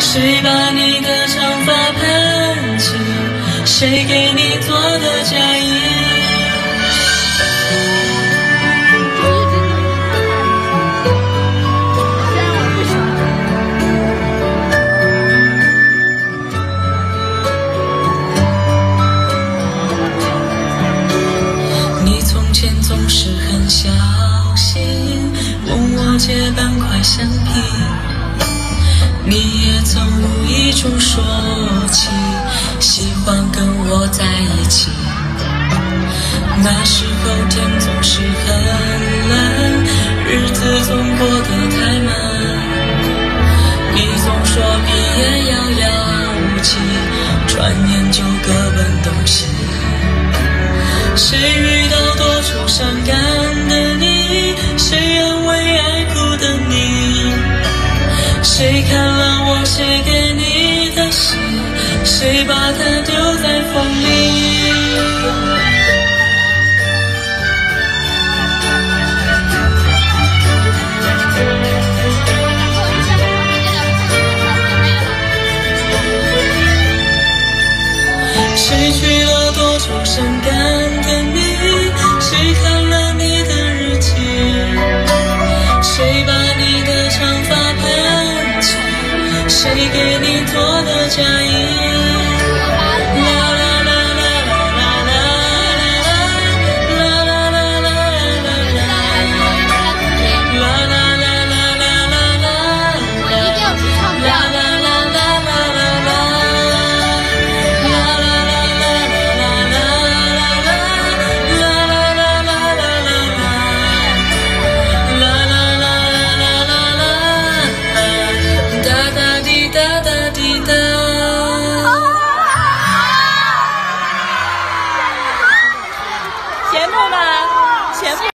谁把你的长发盘起？谁给你做的嫁衣？你从前总是很小心，问我借半块橡皮。你也曾无意中说起喜欢跟我在一起，那时候天总是很冷，日子总过得太慢，你总说毕业遥遥无期，转眼就各奔东西。谁遇到多愁善感的你，谁安慰爱哭的你，谁看了我写给你的信，谁把它丢在风里。谁去了多愁善感的你，谁看了你的日记，谁把你的长发盘起，谁给你做的嫁衣。哒哒滴哒哒滴哒。